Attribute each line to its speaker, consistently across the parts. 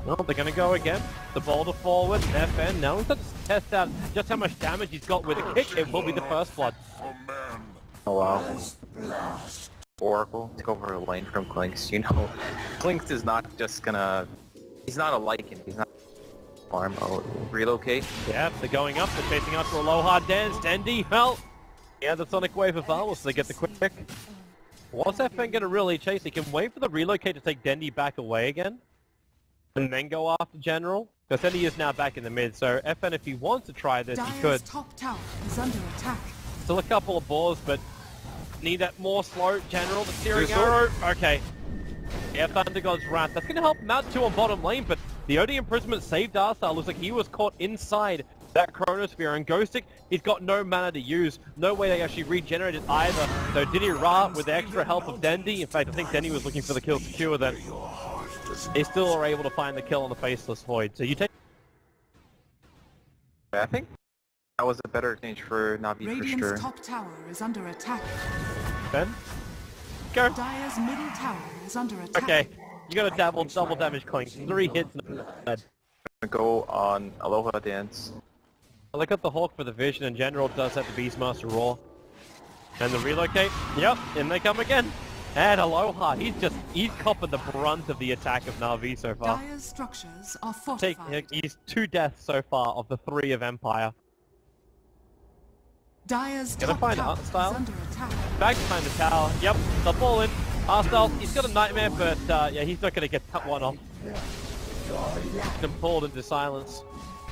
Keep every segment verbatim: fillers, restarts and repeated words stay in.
Speaker 1: Well, they're going to go again. The boulder forward, F N. Now let's test out just how much damage he's got with a kick. It will be the first blood.
Speaker 2: Oh wow. Oracle took over a lane from Clinks. You know, Clinks is not just gonna... He's not a Lycan. He's not farm mode. Relocate.
Speaker 1: Yeah, they're going up. They're chasing after Aloha Dance. Dendi, well, yeah, the Sonic Wave of Valor, so they get the quick pick. What's F N going to really chase? He can wait for the relocate to take Dendi back away again, and then go after General. Because Dendi is now back in the mid, so F N, if he wants to try this, he could.
Speaker 3: Top tower is under attack.
Speaker 1: Still a couple of balls, but need that more slow General. The steering arrow. Okay. Yeah, Thunder God's Wrath. That's going to help him out too on bottom lane, but the O D Imprisonment saved Arstar. Looks like he was caught inside that Chronosphere, and Ghostic, he's got no mana to use. No way they actually regenerated either. So Diddy Ra, with the extra help of Dendi, in fact, I think Dendi was looking for the kill secure then. They still are able to find the kill on the Faceless Void. So you take...
Speaker 2: I think that was a better exchange for Navi for
Speaker 3: Radiant's
Speaker 2: sure.
Speaker 3: top tower is under attack.
Speaker 1: Ben? Go.
Speaker 3: Dire's middle tower is under attack.
Speaker 1: Okay. You got a double, double damage Clink. Three hits.
Speaker 2: Go on Aloha Dance.
Speaker 1: Well, they got the Hawk for the Vision, and General does have the Beastmaster Roar. And the relocate. Yep, in they come again. And Aloha, he's just, he's copping the brunt of the attack of Na'Vi so far.
Speaker 3: Dire's structures are
Speaker 1: Take,
Speaker 3: fortified.
Speaker 1: he's two deaths so far of the three of Empire.
Speaker 3: Dire's
Speaker 1: Gonna
Speaker 3: top
Speaker 1: find
Speaker 3: tower
Speaker 1: Artstyle.
Speaker 3: is under attack.
Speaker 1: Back behind the tower. Yep, they'll fall in. Arstyle, he's got a Nightmare, but uh, yeah, he's not gonna get that one off. Been pulled into silence.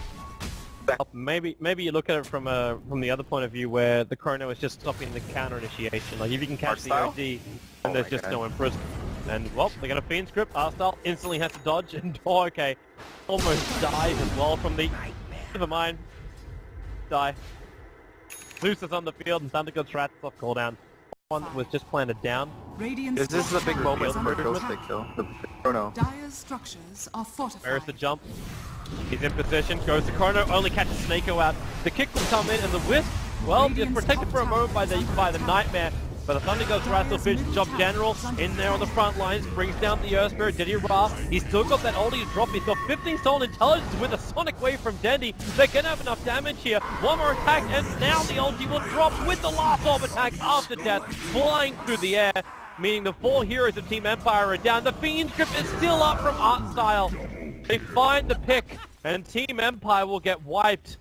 Speaker 1: Maybe maybe you look at it from a from the other point of view where the Chrono is just stopping the counter initiation. Like if you can catch the O D, and
Speaker 2: Oh
Speaker 1: there's
Speaker 2: my
Speaker 1: just
Speaker 2: God.
Speaker 1: no imprisonment. And well, they're gonna Fiend script. Arstyle instantly has to dodge, and oh, okay, almost dies as well from the. Never mind. Die. Zeus is on the field, and Thunder God's Wrath off cooldown. One was just planted down.
Speaker 3: Radiant's
Speaker 2: This, this is a
Speaker 3: top
Speaker 2: big
Speaker 3: tower
Speaker 2: moment
Speaker 3: is
Speaker 2: for
Speaker 3: under
Speaker 2: Ghostic
Speaker 3: attack.
Speaker 2: though. The Chrono.
Speaker 3: Dire's structures are fortified.
Speaker 1: Where's the jump? He's in position, goes to Chrono, only catches Snako out. The kick will come in, and the Wisp, well, is protected for a moment by the by the Nightmare. But the Thunder God's Wrath will finish the job. General in there on the front lines, brings down the Earth Spirit, Diddy Ra. He's still got that ulti to drop. He's got fifteen stolen intelligence with a Sonic Wave from Dendi. They're gonna have enough damage here. One more attack, and now the ulti will drop with the last orb attack after death, flying through the air. Meaning the four heroes of Team Empire are down. The Fiend Script is still up from Artstyle. They find the pick, and Team Empire will get wiped.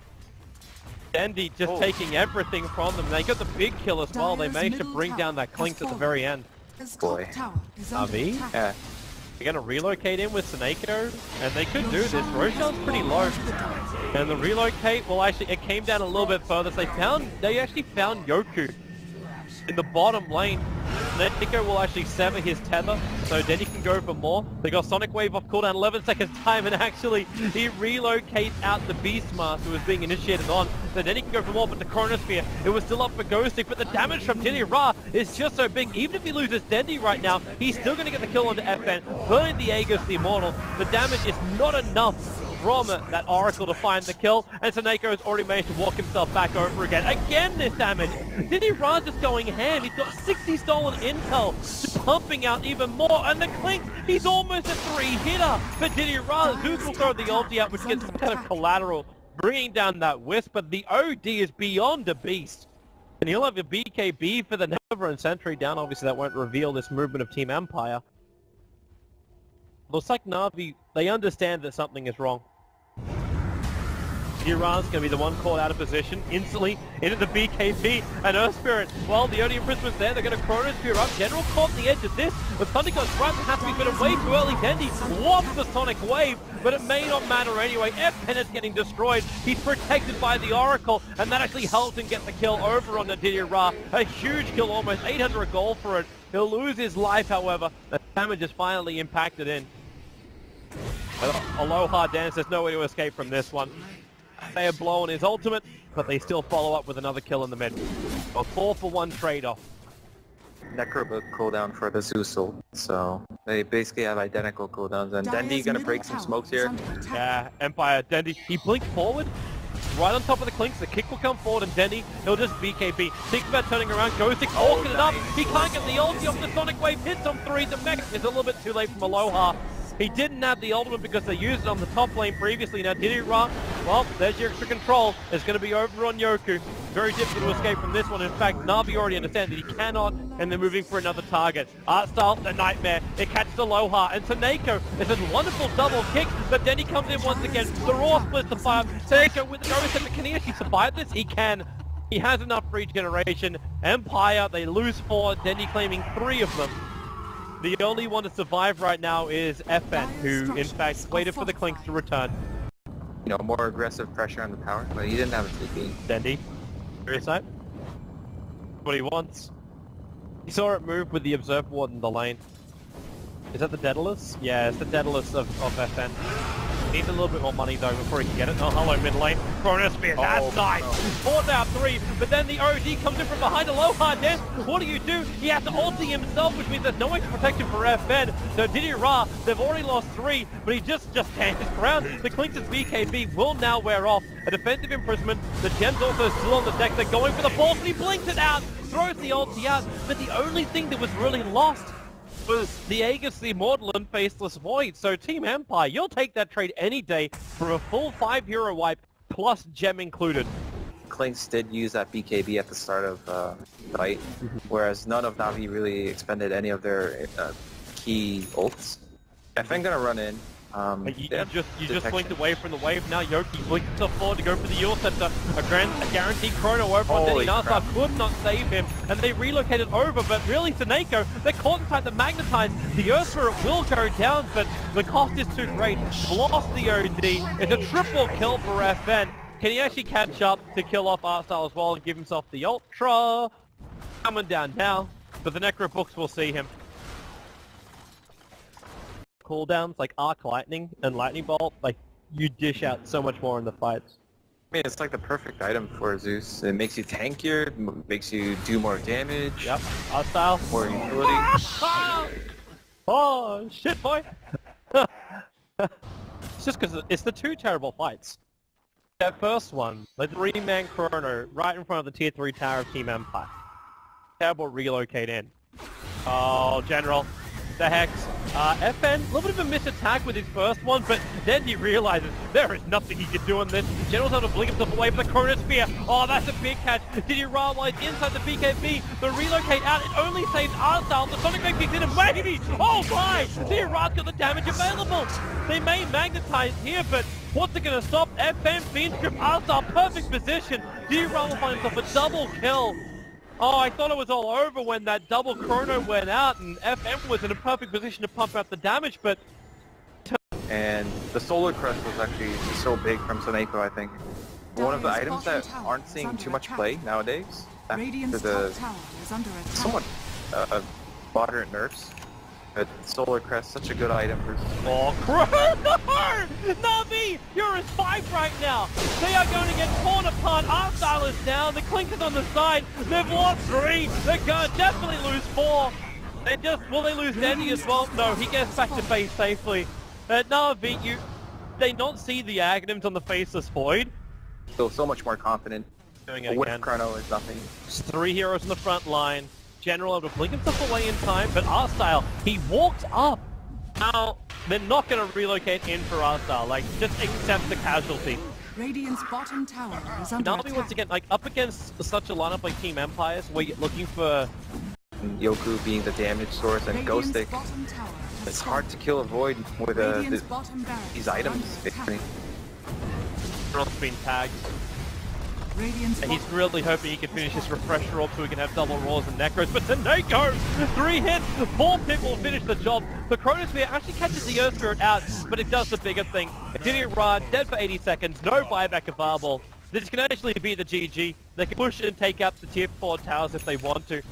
Speaker 1: Dendi just
Speaker 2: Oh.
Speaker 1: taking everything from them. They got the big kill as well. They
Speaker 3: Dire's
Speaker 1: managed to
Speaker 3: middle
Speaker 1: bring
Speaker 3: tower
Speaker 1: down that
Speaker 3: has
Speaker 1: Clink at the
Speaker 3: fallen.
Speaker 1: very end.
Speaker 3: His top
Speaker 2: Boy.
Speaker 3: tower is under
Speaker 1: Navi?
Speaker 3: attack.
Speaker 2: Yeah.
Speaker 1: They're going to relocate in with Snako, and they could do this. Rochelle's pretty low. And the relocate, well actually, it came down a little bit further. So they found, they actually found Yoku in the bottom lane. Snako will actually sever his tether, so Dendi can go for more. They got Sonic Wave off cooldown, eleven seconds time, and actually he relocates out the Beastmaster who was being initiated on. So Dendi can go for more, but the Chronosphere, it was still up for Ghostic, but the damage from Diddy Ra is just so big. Even if he loses Dendi right now, he's still going to get the kill onto F N, burning the Aegis the Immortal. The damage is not enough from that Oracle to find the kill, and Snako has already managed to walk himself back over again. Again this damage! Diddy Ra just going ham. He's got sixty stolen intel, just pumping out even more, and the Clink, he's almost a three-hitter! But Diddy Ra, Zeus will throw the ulti out, which gets some kind of collateral, bringing down that Wisp, but the O D is beyond a beast. And he'll have a B K B for the Never and Sentry down. Obviously that won't reveal this movement of Team Empire. Looks like Na'Vi, they understand that something is wrong. Iran's going to be the one caught out of position, instantly into the B K B, and Earth Spirit, well, the only imprisonment's there, they're going to Chronosphere up. General caught the edge of this, but Thunder God's Wrath has to be put away too early. Dendi whops the Sonic Wave, but it may not matter anyway. F N is getting destroyed. He's protected by the Oracle, and that actually helps him get the kill over on the Diddy Ra. A huge kill, almost eight hundred gold for it. He'll lose his life, however. The damage is finally impacted in. But Aloha Dance, there's no way to escape from this one. They have blown his ultimate, but they still follow up with another kill in the mid. A four for one trade-off.
Speaker 2: Necrobook cooldown for the Zeus ult. So they basically have identical cooldowns, and
Speaker 3: Dire's
Speaker 2: Dendi gonna
Speaker 3: middle
Speaker 2: break some
Speaker 3: tower
Speaker 2: smokes
Speaker 3: is
Speaker 2: here.
Speaker 3: under attack.
Speaker 1: Yeah, Empire, Dendi, he blinked forward, right on top of the Clinks, the kick will come forward, and Dendi, he'll just B K B. Thinks about turning around, goes to
Speaker 2: Oh,
Speaker 1: orking it up,
Speaker 2: nice.
Speaker 1: he can't get the ulti off the Sonic Wave, hits on three, the mech is a little bit too late from Aloha. He didn't have the ultimate because they used it on the top lane previously. Now Diddy Ra, well, there's your extra control. It's going to be over on Yoku. Very difficult to escape from this one. In fact, Na'Vi already understands that he cannot, and they're moving for another target. Artstyle, the Nightmare. It catches Aloha, and Taneko. It's a wonderful double kick, but then he comes in once again. The Raw splits the fire. Taneko with the no receptor. Can he actually survive this? He can. He has enough regeneration. Empire, they lose four, Dendy claiming three of them. The only one to survive right now is F N, who in fact waited for the Clinks to return.
Speaker 2: You know, more aggressive pressure on the tower, but he didn't have a T P.
Speaker 1: Dendy, serious side? What he wants. He saw it move with the Observer Ward in the lane. Is that the Daedalus? Yeah, it's the Daedalus of, of F N. Needs a little bit more money though before he can get it. Oh, hello mid lane. Chronosphere, that's
Speaker 2: oh,
Speaker 1: nice.
Speaker 2: No.
Speaker 1: Fourth out three, but then the O D comes in from behind Aloha then. What do you do? He has to ulti himself, which means there's no extra protection for F N. So Diddy Ra, they've already lost three, but he just just stands his ground. The Clinks' B K B will now wear off. A defensive imprisonment. The Gem's also still on the deck. They're going for the force, and he blinks it out. Throws the ulti out, but the only thing that was really lost was the Aegis, the Immortal, and Faceless Void. So Team Empire, you'll take that trade any day for a full five hero wipe plus gem included.
Speaker 2: Clinks did use that B K B at the start of uh, the fight, whereas none of Na'Vi really expended any of their uh, key ults. F N gonna run in. Um,
Speaker 1: you, you
Speaker 2: yeah,
Speaker 1: just you
Speaker 2: detection.
Speaker 1: just blinked away from the wave. Now Yoki blinks himself forward to go for the Yule Center. A, grand, a guaranteed chrono over on Denny. Nasa could not save him, and they relocated over. But really, Taneko, they're caught inside the Magnetize. The Earth Spirit will go down, but the cost is too great. Lost the O D. It's a triple kill for F N. Can he actually catch up to kill off Artstyle as well and give himself the Ultra? Coming down now, but the Necro Books will see him. Cooldowns like Arc Lightning and Lightning Bolt, like you dish out so much more in the fights.
Speaker 2: I mean, it's like the perfect item for Zeus. It makes you tankier, m makes you do more damage.
Speaker 1: Yep, Artstyle.
Speaker 2: More utility.
Speaker 1: Oh, shit, boy! It's just because it's the two terrible fights. That first one, the three-man chrono right in front of the tier three tower of Team Empire. Terrible relocate in. Oh, General. The Hex. Uh, F N, a little bit of a missed attack with his first one, but then he realizes there is nothing he can do on this. General's able to blink himself away from the Chronosphere. Oh, that's a big catch. Did he run while he's inside the B K B? The relocate out, it only saves Artstyle. The Sonic Wave kicks in and maybe! Oh my! Did he got the damage available? They may magnetize here, but what's it gonna stop? F N, Fiend Strip, Artstyle, perfect position. Did he will find himself a double kill. Oh, I thought it was all over when that double chrono went out and F M was in a perfect position to pump out the damage, but...
Speaker 2: And the Solar Crest was actually so big from Soneko, I think. One of the items that aren't seeing too much play nowadays, after the somewhat uh, moderate nerfs. But Solar Crest, such a good item for...
Speaker 1: Oh, Chrono! Na'Vi, you're in five right now. They are going to get torn apart. Artstyle is down. The Clink is on the side. They've lost three. They're going to definitely lose four. They just... Will they lose Denny as well? No, he gets back to base safely. Uh, Na'Vi, you... They not see the Aghanims on the Faceless Void.
Speaker 2: Feel so much more confident.
Speaker 1: Doing
Speaker 2: A
Speaker 1: it
Speaker 2: whip
Speaker 1: again.
Speaker 2: chrono is nothing.
Speaker 1: Just three heroes in the front line. General able to blink himself away in time, but Artstyle, he walks up. Now, they're not going to relocate in for Artstyle, like, just accept the casualty.
Speaker 3: Radiant's bottom tower is under
Speaker 1: Na'Vi
Speaker 3: attack.
Speaker 1: once again, like, up against such a lineup like Team Empires, where you're looking for...
Speaker 2: Yoku being the damage source and
Speaker 3: Radiant's
Speaker 2: Ghostic.
Speaker 3: bottom tower is
Speaker 2: It's hard to kill a Void with uh,
Speaker 3: Radiant's
Speaker 2: the,
Speaker 3: bottom barracks
Speaker 2: these
Speaker 3: are
Speaker 2: items,
Speaker 3: under attack.
Speaker 2: basically.
Speaker 1: General's been tagged.
Speaker 3: Radiant's
Speaker 1: And he's
Speaker 3: bottom-
Speaker 1: really hoping he can finish his refresher off so he can have double Roars and Necros. But Taneko, three hits, four people will finish the job. The Chronosphere actually catches the Earth Spirit out, but it does the bigger thing. Diddy Ra, dead for eighty seconds, no buyback available. This can actually be the G G. They can push and take up the tier four towers if they want to.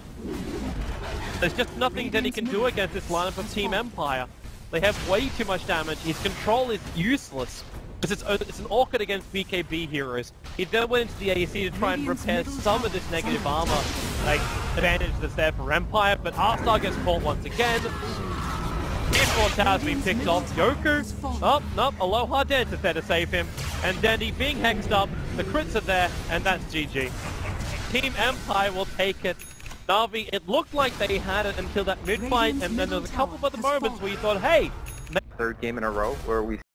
Speaker 1: There's just nothing that he can do against this lineup of Team Empire. They have way too much damage. His control is useless. Because it's, it's an awkward against B K B heroes. He then went into the A C to try and repair some of this negative armor, like, advantage that's there for Empire, but Artstyle gets caught once again. Tier four tower's been picked off. Yoku, oh, no, Aloha Dance is there to save him. And Dandy being hexed up, the crits are there, and that's G G. Team Empire will take it. Na'Vi, it looked like they had it until that mid-fight, and then there was a couple of other moments where you thought, hey,
Speaker 2: third game in a row where we